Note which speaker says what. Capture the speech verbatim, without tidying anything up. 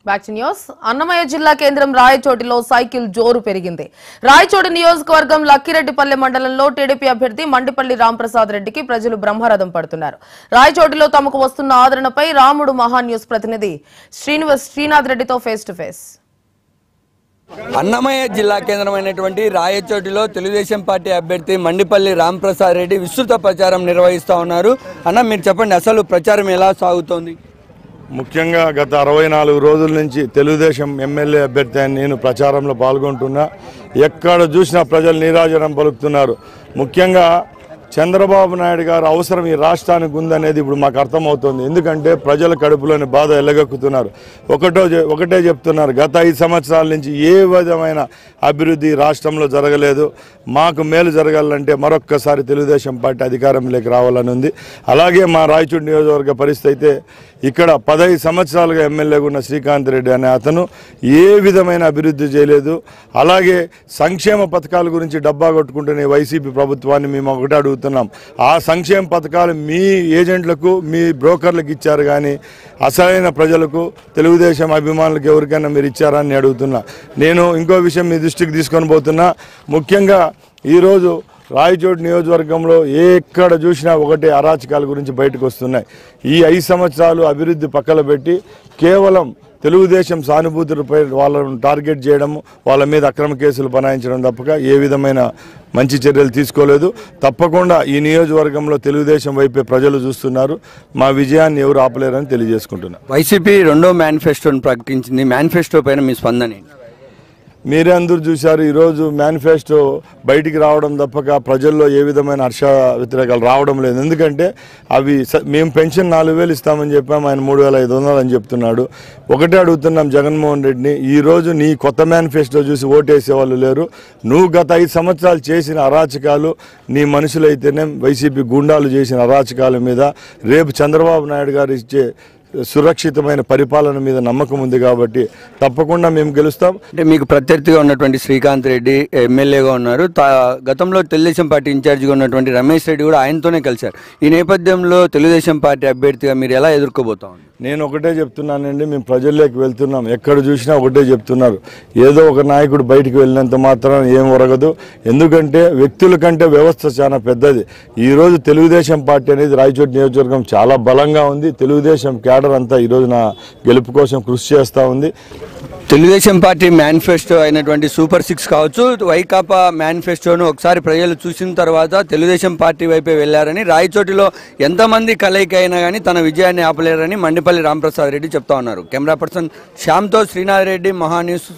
Speaker 1: Back to news. Annamayya జిల్లా కేంద్రం రాయచోటిలో cycle జోరు పెరిగింది. రాయచోటి నియోజకవర్గం లక్కిరెడ్డిపల్లె మండలంలో టీడీపీ అభ్యర్థి మండిపల్లి రాంప్రసాద్ రెడ్డికి ప్రజలు బ్రహ్మరథం పడుతున్నారు. రాయచోటిలో తమకు వస్తున్న ఆదరణపై రాముడు మహా న్యూస్ ప్రతినిధి శ్రీనివాస్ శ్రీనాథ్ రెడ్డితో ఫేస్ టు ఫేస్.
Speaker 2: అన్నమయ్య జిల్లా కేంద్రమైనటువంటి రాయచోటిలో తెలుగుదేశం పార్టీ అభ్యర్థి మండిపల్లి రాంప్రసాద్ రెడ్డి విస్తృత ప్రచారం నిర్వహిస్తూ ఉన్నారు. అన్న, మీరు చెప్పండి, అసలు ప్రచారం ఎలా సాగుతోంది?
Speaker 3: ముఖ్యంగా గత అరవై నాలుగు రోజుల నుంచి తెలుగుదేశం ఎమ్మెల్యే అభ్యర్థి అని నేను ప్రచారంలో పాల్గొంటున్నా. ఎక్కడ చూసినా ప్రజలు నీరాజనం పలుకుతున్నారు. ముఖ్యంగా చంద్రబాబు నాయుడు గారు అవసరం ఈ రాష్ట్రానికి ఉందనేది ఇప్పుడు మాకు అర్థమవుతుంది. ఎందుకంటే ప్రజల కడుపులోని బాధ ఎల్లగక్కుతున్నారు. ఒకటో ఒకటే చెప్తున్నారు, గత ఐదు సంవత్సరాల నుంచి ఏ విధమైన అభివృద్ధి రాష్ట్రంలో జరగలేదు, మాకు మేలు జరగాలంటే మరొక్కసారి తెలుగుదేశం పార్టీ అధికారంలోకి రావాలని ఉంది. అలాగే మా రాయచూడి నియోజకవర్గ పరిస్థితి అయితే ఇక్కడ పదహైదు సంవత్సరాలుగా ఎమ్మెల్యేగా ఉన్న శ్రీకాంత్ రెడ్డి అనే అతను ఏ విధమైన అభివృద్ధి చేయలేదు. అలాగే సంక్షేమ పథకాల గురించి డబ్బా కొట్టుకుంటున్న వైసీపీ ప్రభుత్వాన్ని మేము ఒకటే అడుగుతున్నాం, ఆ సంక్షేమ పథకాలు మీ ఏజెంట్లకు మీ బ్రోకర్లకు ఇచ్చారు కానీ అసలైన ప్రజలకు తెలుగుదేశం అభిమానులకు ఎవరికైనా మీరు ఇచ్చారని అడుగుతున్నా. నేను ఇంకో విషయం మీ దృష్టికి తీసుకొని పోతున్నా. ముఖ్యంగా ఈరోజు రాయచోటి నియోజకవర్గంలో ఎక్కడ చూసినా ఒకటే అరాచకాల గురించి బయటకు వస్తున్నాయి. ఈ ఐదు సంవత్సరాలు అభివృద్ధి పక్కన పెట్టి కేవలం తెలుగుదేశం సానుభూతులపై వాళ్ళను టార్గెట్ చేయడం, వాళ్ళ మీద అక్రమ కేసులు బనాయించడం తప్పక ఏ విధమైన మంచి చర్యలు తీసుకోలేదు. తప్పకుండా ఈ నియోజకవర్గంలో తెలుగుదేశం వైపే ప్రజలు చూస్తున్నారు. మా విజయాన్ని ఎవరు ఆపలేరని తెలియజేసుకుంటున్నారు.
Speaker 2: వైసీపీ రెండో మేనిఫెస్టోను ప్రకటించింది. మేనిఫెస్టో పైన మీ స్పందన?
Speaker 3: మీరే అందరూ చూశారు, ఈరోజు మేనిఫెస్టో బయటికి రావడం తప్పక ప్రజల్లో ఏ విధమైన హర్ష వ్యతిరేకాలు రావడం లేదు. ఎందుకంటే అవి మేము పెన్షన్ నాలుగు వేలు ఇస్తామని చెప్పాము, ఆయన మూడు వేల ఐదు వందలు అని చెప్తున్నాడు. ఒకటే అడుగుతున్నాం జగన్మోహన్ రెడ్డిని, ఈరోజు నీ కొత్త మేనిఫెస్టో చూసి ఓటేసే వాళ్ళు లేరు. నువ్వు గత ఐదు సంవత్సరాలు చేసిన అరాచకాలు, నీ మనుషులైతేనే వైసీపీ గుండాలు చేసిన అరాచకాల మీద రేపు చంద్రబాబు నాయుడు గారు ఇచ్చే సురక్షితమైన పరిపాలన మీద నమ్మకం ఉంది కాబట్టి తప్పకుండా మేము గెలుస్తాం.
Speaker 2: అంటే మీకు ప్రత్యర్థిగా ఉన్నటువంటి శ్రీకాంత్ రెడ్డి ఎమ్మెల్యేగా ఉన్నారు, గతంలో తెలుగుదేశం పార్టీ ఇన్ఛార్జిగా ఉన్నటువంటి రమేష్ రెడ్డి కూడా ఆయనతోనే కలిశారు. ఈ నేపథ్యంలో తెలుగుదేశం పార్టీ అభ్యర్థిగా మీరు ఎలా ఎదుర్కోబోతా ఉన్నారు?
Speaker 3: నేను ఒకటే చెప్తున్నానండి, మేము ప్రజల్లోకి వెళ్తున్నాం, ఎక్కడ చూసినా ఒకటే చెప్తున్నారు, ఏదో ఒక నాయకుడు బయటికి వెళ్ళినంత మాత్రం ఏం ఒరగదు. ఎందుకంటే వ్యక్తుల కంటే వ్యవస్థ చాలా పెద్దది. ఈరోజు తెలుగుదేశం పార్టీ అనేది రాయచోటి నియోజకవర్గం చాలా బలంగా ఉంది. తెలుగుదేశం క్యాడర్ అంతా ఈరోజు నా గెలుపు కోసం కృషి చేస్తూ ఉంది.
Speaker 2: తెలుగుదేశం పార్టీ మేనిఫెస్టో అయినటువంటి సూపర్ సిక్స్ కావచ్చు, వైకాపా మేనిఫెస్టోను ఒకసారి ప్రజలు చూసిన తర్వాత తెలుగుదేశం పార్టీ వైపే వెళ్లారని, రాయచోటిలో ఎంతమంది కలయిక అయినా కానీ తన విజయాన్ని ఆపలేరని మండిపల్లి రాంప్రసాద్ రెడ్డి చెప్తా ఉన్నారు. కెమెరా పర్సన్ శ్యామ్తో శ్రీనాథ్ రెడ్డి, మహా న్యూస్.